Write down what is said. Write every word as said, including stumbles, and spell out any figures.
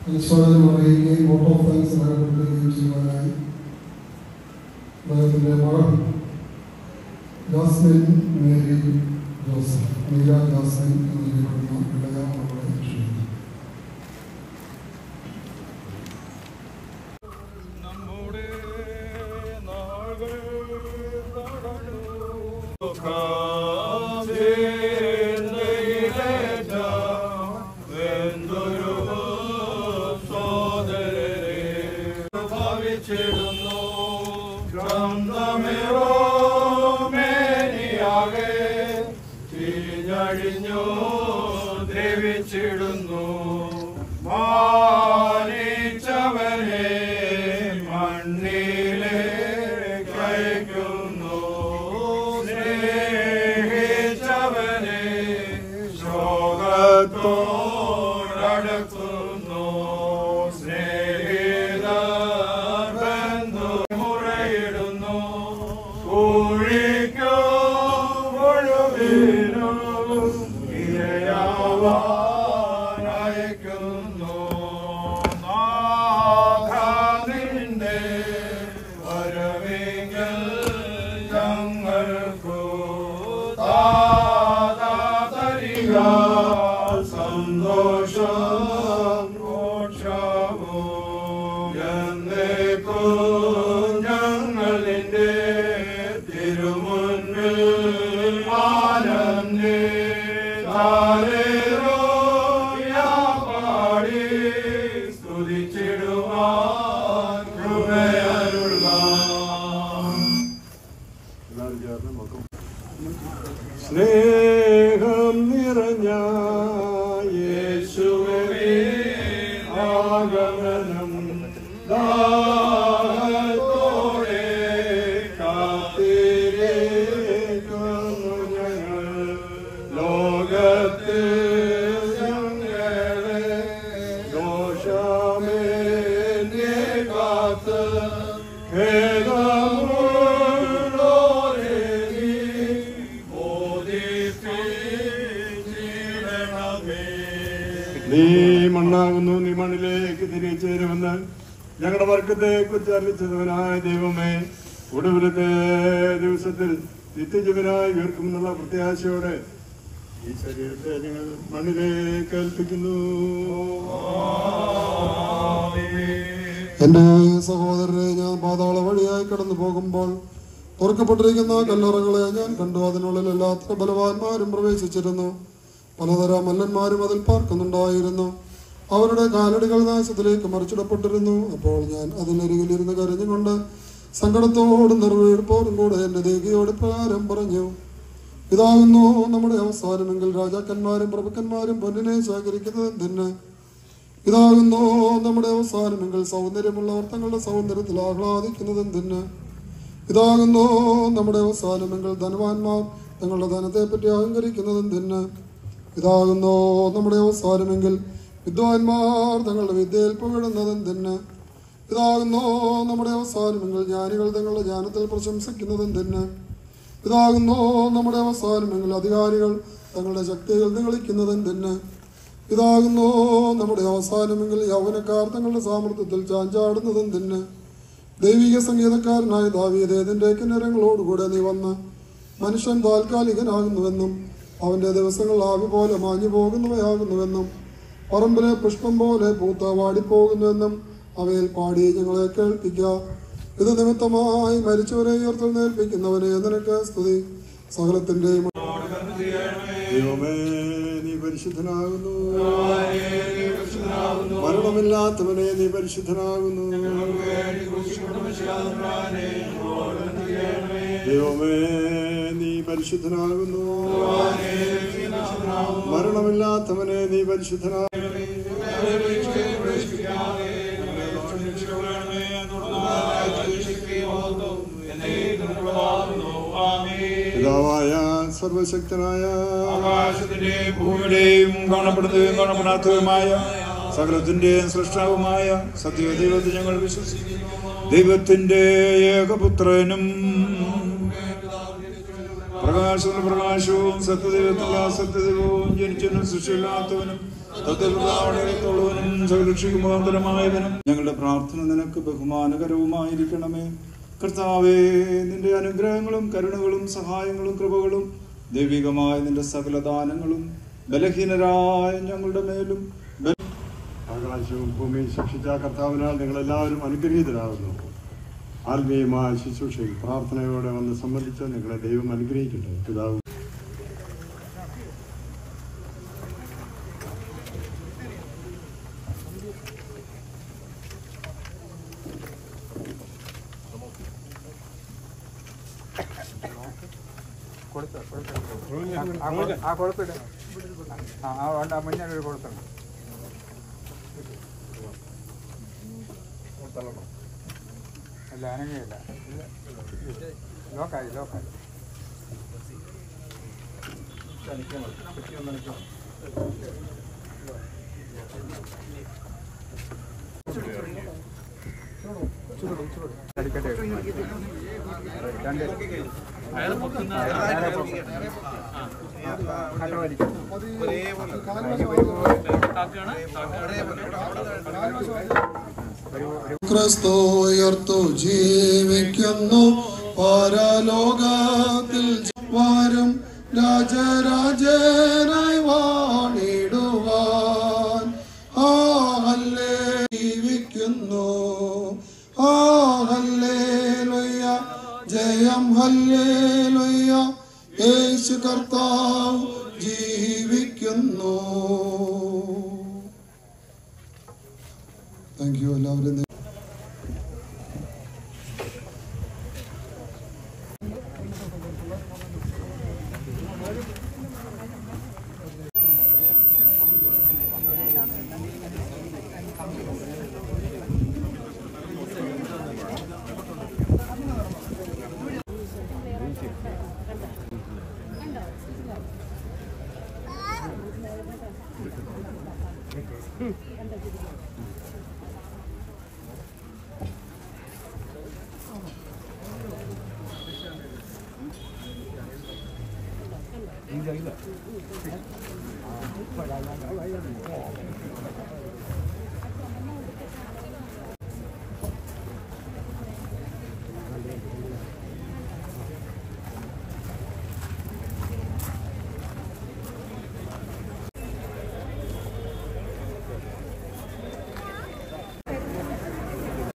അനുശോചനം അറിയുകയും vote of thanks രേഖപ്പെടുത്തുകയും ചെയ്യുവാനായി അദ്ദേഹത്തിൻ്റെ മകൾ ജാസ്മിൻ മേരി ജോസഫ് മീര ജാസ്മിൻ എന്നറിയപ്പെടുന്ന ഇളയ മകളെ ക്ഷണിക്കുന്നു. ദ്രവിച്ചിടുന്നു മാനിച്ചവനെ മണ്ണിലെ കഴിക്കുന്നു സ്നേഹിച്ചവനെ ശോകത്തോടടുക്കുന്നു സ്നേഹിത ബന്ധു മുറയിടുന്നു ൂഴിക്കോ ഒഴുകിനു യയവാനയക്കുന്നു നാഥനിന്റെ വരവിങ്കൽ ഞങ്ങൾക്കു താതരിക സന്തോഷം മോക്ഷവും എന്നേക്കും ഞങ്ങൾ നിന്റെ തിരുമുൻപിൽ ആനന്ദി പാടി സ്തുതിച്ചിടുവാൻ കൃപയരുൾക. സ്നേഹം നിറഞ്ഞ യേശുവേ ആഗമനം ദാഹത്തോടെ കാത്തിരിക്കുന്നു ഞങ്ങൾ ലോകത്തിൽ ഞങ്ങളെ ദോഷമേന്യെ കാത്ത് ഖേദമുള്ളോരെ നീ ബോധിപ്പിച്ചിടണമേ. നീ മണ്ണാകുന്നു, നീ മണ്ണിലേക്ക് തിരികെ ചേരുമെന്ന് ഞങ്ങളുടെ വർഗത്തെ കുറിച്ച് അറിയിച്ചവനായ ദൈവമേ, ഒടുവിലത്തെ ദിവസത്തിൽ നിത്യജീവനായി ഉയർക്കുമെന്നുള്ള പ്രത്യാശയോടെ ഈ ശരീരത്തെ ഞങ്ങൾ മണ്ണിലേക്ക് ഏൽപ്പിക്കുന്നു. എൻ്റെ സഹോദരരെ, ഞാൻ പാതാള വഴിയായി കടന്നു പോകുമ്പോൾ തുറക്കപ്പെട്ടിരിക്കുന്ന കല്ലറകളെ ഞാൻ കണ്ടു. അതിനുള്ളിൽ എല്ലാത്ര ബലവാന്മാരും പ്രവേശിച്ചിരുന്നു. പലതരം മല്ലന്മാരും അതിൽ പാർക്കുന്നുണ്ടായിരുന്നു. അവരുടെ കാലടികൾ നാശത്തിലേക്ക് മറിച്ചിടപ്പെട്ടിരുന്നു. അപ്പോൾ ഞാൻ അതിനരികിലിരുന്ന് കരഞ്ഞുകൊണ്ട് സങ്കടത്തോടും നിർവീഴ്പ്പോടും കൂടെ എൻ്റെ ദേഹിയോട് പ്രകാരം പറഞ്ഞു: ഇതാകുന്നു നമ്മുടെ അവസാനമെങ്കിൽ രാജാക്കന്മാരും പ്രഭുക്കന്മാരും പൊന്നിനെ ശേഖരിക്കുന്നത് എന്തിന്? ഇതാകുന്നു നമ്മുടെ അവസാനമെങ്കിൽ സൗന്ദര്യമുള്ളവർ തങ്ങളുടെ സൗന്ദര്യത്തിൽ ആഹ്ലാദിക്കുന്നത് എന്തിന്? ഇതാകുന്നു നമ്മുടെ അവസാനമെങ്കിൽ ധനവാന്മാർ തങ്ങളുടെ ധനത്തെപ്പറ്റി അഹങ്കരിക്കുന്നത് എന്തിന്? ഇതാകുന്നു നമ്മുടെ അവസാനമെങ്കിൽ വിദ്വാൻമാർ തങ്ങളുടെ വിദ്യയിൽ പുകഴുന്നത് എന്തിന്? ഇതാകുന്നു നമ്മുടെ അവസാനമെങ്കിൽ ജ്ഞാനികൾ തങ്ങളുടെ ജ്ഞാനത്തിൽ പ്രശംസിക്കുന്നത് എന്തിന്? ഇതാകുന്നു നമ്മുടെ അവസാനമെങ്കിൽ അധികാരികൾ തങ്ങളുടെ ശക്തികൾ നിഗളിക്കുന്നത് എന്തിന്? ഇതാകുന്നു നമ്മുടെ അവസാനമെങ്കിൽ യൗവനക്കാർ തങ്ങളുടെ സാമർത്ഥ്യത്തിൽ ചാഞ്ചാടുന്നത് എന്തിന്? ദൈവിക സംഗീതക്കാരനായ ദാവീദ്, ഏതിൻ്റെ കിന്നരങ്ങളോടുകൂടെ നീ വന്ന് മനുഷ്യൻ താൽക്കാലികനാകുന്നുവെന്നും അവൻ്റെ ദിവസങ്ങൾ ആവി പോലെ മാഞ്ഞു പോകുന്നവയാകുന്നുവെന്നും പറമ്പിലെ പുഷ്പം പോലെ പൂത്ത വാടിപ്പോകുന്നുവെന്നും അവയിൽ പാടി ഞങ്ങളെ കേൾപ്പിക്കുക. ഇത് നിമിത്തമായി മരിച്ചവരെ ഉയർത്തെഴുന്നേൽപ്പിക്കുന്നവനെ നിനക്ക് സ്തുതി. സകലത്തിന്റെയും ദൈവമേ, നീ പരിശുദ്ധനാകുന്നു. മരണമില്ലാത്തവനെ നീ പരിശുദ്ധനാകുന്നു. ദൈവമേ, നീ പരിശുദ്ധനാകുന്നു. മരണമില്ലാത്തവനെ നീ പരിശുദ്ധനാകുന്നു. പിതാവായ സർവശക്തനായ ആകാശത്തിന്റെയും ഭൂമിയുടെയും കാണപ്പെടുന്നതും കാണപ്പെടാത്തതുമായ സകലത്തിന്റെയും സൃഷ്ടാവുമായ സത്യദൈവത്തിൽ ഞങ്ങൾ വിശ്വസിക്കുന്നു. ദൈവത്തിന്റെ ഏകപുത്രനും പ്രകാശവും പ്രകാശവും സത്യദൈവത്തിലുള്ള സത്യദൈവവും ജനിച്ചവനും സൃഷ്ടിയില്ലാത്തവനും സകലക്ഷിക്കുമാന്തരമായവനും ഞങ്ങളുടെ പ്രാർത്ഥന നിനക്ക് ബഹുമാനകരവുമായിരിക്കണമേ. കർത്താവേ, നിന്റെ അനുഗ്രഹങ്ങളും കരുണകളും സഹായങ്ങളും കൃപകളും ദൈവികമായ നിന്റെ സകല ദാനങ്ങളും ബലഹീനരായ ഞങ്ങളുടെ മേലും ആകാശവും ഭൂമിയും ശിക്ഷിച്ച കർത്താവിനാൽ നിങ്ങളെല്ലാവരും അനുഗ്രഹീതരാകുന്നു. ആത്മീയമായ ശുശ്രൂഷയിൽ പ്രാർത്ഥനയോടെ വന്ന് സംബന്ധിച്ച് നിങ്ങളെ ദൈവം അനുഗ്രഹിക്കട്ടെ. പിതാവ് ആ കൊടുത്തിട്ട് ആ വേണ്ട മുന്നേ കൊടുത്തണം. അല്ല അനങ്ങയില്ല, ലോക്കായി ലോക്കായി അടിക്കട്ടെ. രണ്ട് ക്രിസ്തുയർത്തു ജീവിക്കുന്നു പരലോകത്തിൽ വരും രാജരാജനായി വാണിടുവാൻ. ആ ഹല്ലേ ജീവിക്കുന്നു, ആ ഹല്ലേലൂയ, ജയം ഹല്ലേലൂയ, യേശു കർത്താവ് ജീവിക്കുന്നു. താങ്ക് യു എല്ലാവരും. ഇല്ല ഇല്ല